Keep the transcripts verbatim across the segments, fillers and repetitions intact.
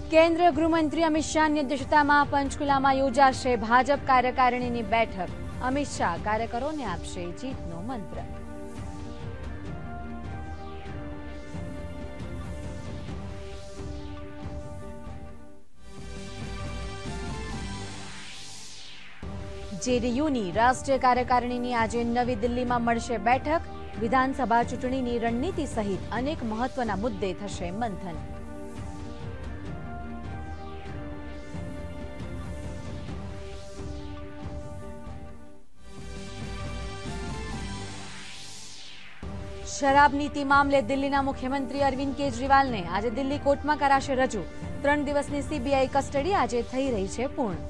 કેન્દ્રીય ગૃહમંત્રી અમિત શાહની અધ્યક્ષતામાં પંચકુલામાં યોજાશે ભાજપ કાર્યકારિણીની બેઠક। અમિત શાહ કાર્યકરોને આપશે જીતનો મંત્ર। જેડીયુની રાષ્ટ્રીય કાર્યકારિણીની આજે નવી દિલ્હીમાં મળશે બેઠક। વિધાનસભા ચૂંટણીની રણનીતિ સહિત અનેક મહત્વના મુદ્દે થશે મંથન। शराब नीति मामले दिल्लीना मुख्यमंत्री अरविंद केजरीवाल ने आज दिल्ली कोर्टमां कराशे रजू। त्रण दिवसनी सीबीआई कस्टडी आज थई रही है पूर्ण।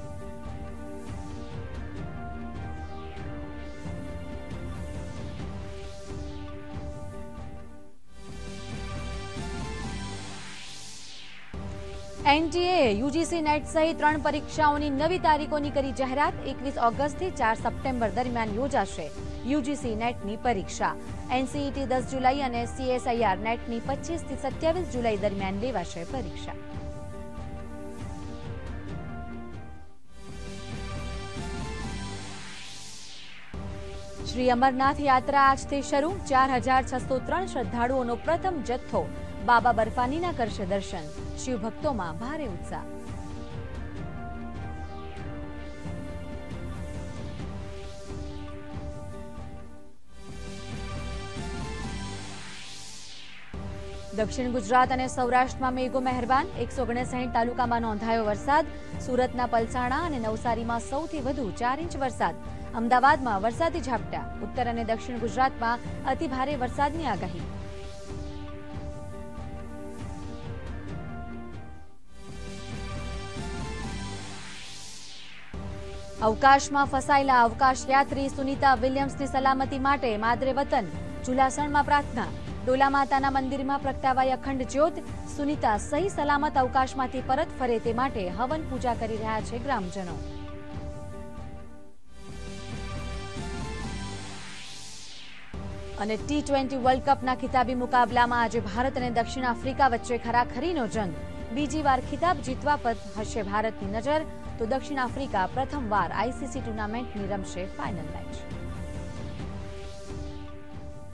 एनटीए यूजीसी नेट सहित त्रण परीक्षाओं नवी तारीखों की करी जाहरात। एकवीस ऑगस्ट थी चार सप्टेम्बर दरमियान योजाशे यूजीसी नेट की परीक्षा। एनसीईटी दस जुलाई और सीएसआईआर नेट की पच्चीस थी सत्यावीस जुलाई दरमियान लेवाशे परीक्षा। श्री अमरनाथ यात्रा आज थी शुरू। चार हजार छसो त्रण श्रद्धालुओं प्रथम जत्थो बाबा बर्फानीना करशे दर्शन। शिवभक्तों में भारे उत्साह। दक्षिण गुजरात और सौराष्ट्र में मेघो मेहरबान। एक सौ ओगणसाठ तालुका में नोंधायो वरसाद। सूरतना पलसाणा और नवसारी में सौथी वधु चार इंच वरसाद। अमदावाद में वरसादी झापटा। उत्तर और दक्षिण गुजरात में अति भारे वरसादनी आगाही। अवकाश में फसायेला अवकाश यात्री सुनीता विलियम्स की सलामती माटे मादरे वतन। चुलासण में प्रार्थना। डोला माताना मंदिर में प्रगटावाई अखंड ज्योत। सुनीता सही सलामत अवकाश में परत फरे ते माटे हवन पूजा करी रह्या छे ग्रामजनों। અને ટી ટ્વેન્ટી વર્લ્ડ કપના ખિતાબી મુકાબલામાં આજે ભારત અને દક્ષિણ આફ્રિકા વચ્ચે ખરાખરીનો જંગ। બીજી વાર ખિતાબ જીતવા પર હશે ભારતની નજર, તો દક્ષિણ આફ્રિકા પ્રથમવાર આઈસીસી ટુર્નામેન્ટની રમશે ફાઇનલ મેચ।